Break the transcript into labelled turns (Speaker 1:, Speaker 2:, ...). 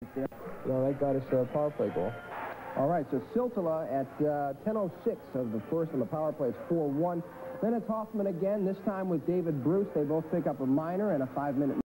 Speaker 1: No, that got us a power play goal.
Speaker 2: All right, so Siltala at 10:06 of the first on the power play. It's 4-1. Then it's Hoffman again, this time with David Bruce. They both pick up a minor and a 5-minute